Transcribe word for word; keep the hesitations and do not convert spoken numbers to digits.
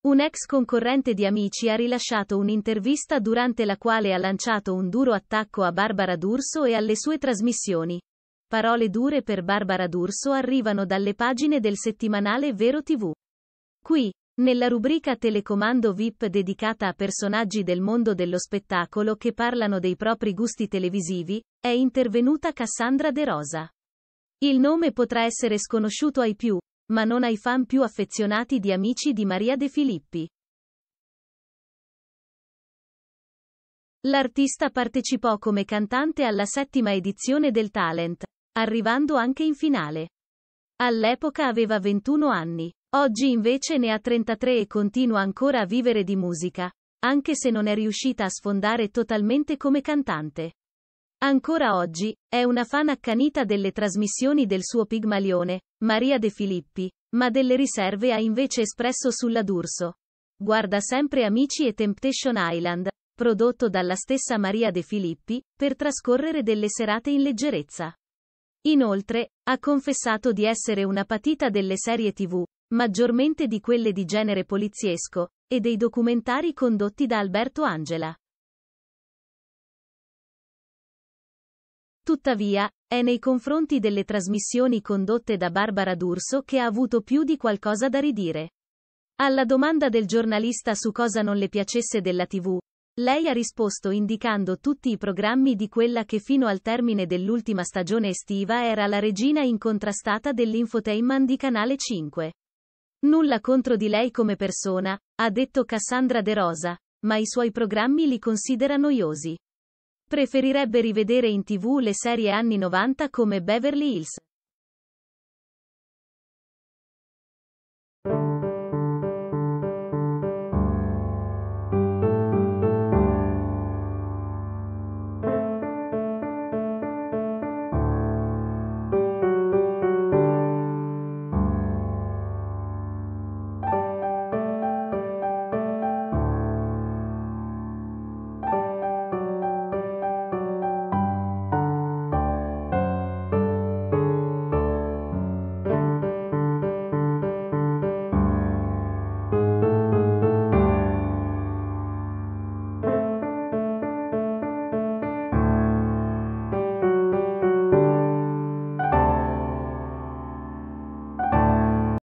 Un ex concorrente di Amici ha rilasciato un'intervista durante la quale ha lanciato un duro attacco a Barbara D'Urso e alle sue trasmissioni. Parole dure per Barbara D'Urso arrivano dalle pagine del settimanale Vero tivù. Qui, nella rubrica Telecomando V I P dedicata a personaggi del mondo dello spettacolo che parlano dei propri gusti televisivi, è intervenuta Cassandra De Rosa. Il nome potrà essere sconosciuto ai più, ma non ai fan più affezionati di Amici di Maria De Filippi. L'artista partecipò come cantante alla settima edizione del Talent, arrivando anche in finale. All'epoca aveva ventuno anni. Oggi invece ne ha trentatré e continua ancora a vivere di musica, anche se non è riuscita a sfondare totalmente come cantante. Ancora oggi, è una fan accanita delle trasmissioni del suo Pigmalione, Maria De Filippi, ma delle riserve ha invece espresso sulla D'Urso. Guarda sempre Amici e Temptation Island, prodotto dalla stessa Maria De Filippi, per trascorrere delle serate in leggerezza. Inoltre, ha confessato di essere una patita delle serie tivù, maggiormente di quelle di genere poliziesco, e dei documentari condotti da Alberto Angela. Tuttavia, è nei confronti delle trasmissioni condotte da Barbara D'Urso che ha avuto più di qualcosa da ridire. Alla domanda del giornalista su cosa non le piacesse della tivù, lei ha risposto indicando tutti i programmi di quella che fino al termine dell'ultima stagione estiva era la regina incontrastata dell'infotainment di Canale cinque. Nulla contro di lei come persona, ha detto Cassandra De Rosa, ma i suoi programmi li considera noiosi. Preferirebbe rivedere in tivù le serie anni novanta come Beverly Hills.